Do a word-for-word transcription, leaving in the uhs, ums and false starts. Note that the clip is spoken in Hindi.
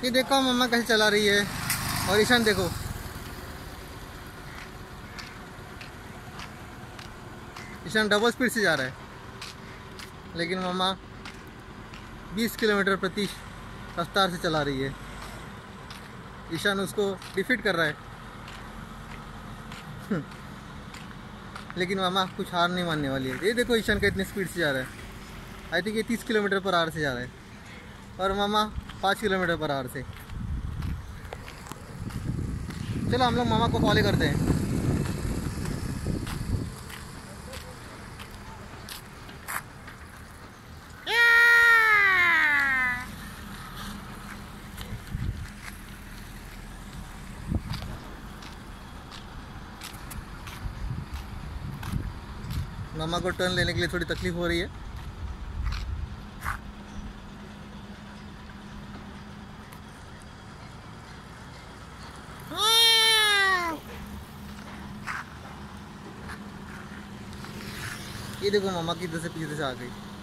ये देखो मम्मा कैसे चला रही है, और ईशान देखो ईशान डबल स्पीड से जा रहा है, लेकिन मम्मा बीस किलोमीटर प्रति रफ्तार से चला रही है। ईशान उसको डिफीट कर रहा है लेकिन मामा कुछ हार नहीं मानने वाली है। ये देखो ईशान का इतनी स्पीड से जा रहा है, आई थिंक ये तीस किलोमीटर पर आवर से जा रहा है, और मामा पाँच किलोमीटर पर आवर से। चलो हम लोग मामा को फॉलो करते हैं। मामा को टर्न लेने के लिए थोड़ी तकलीफ हो रही है। ये देखो मामा की इधर से पीछे से आ गई।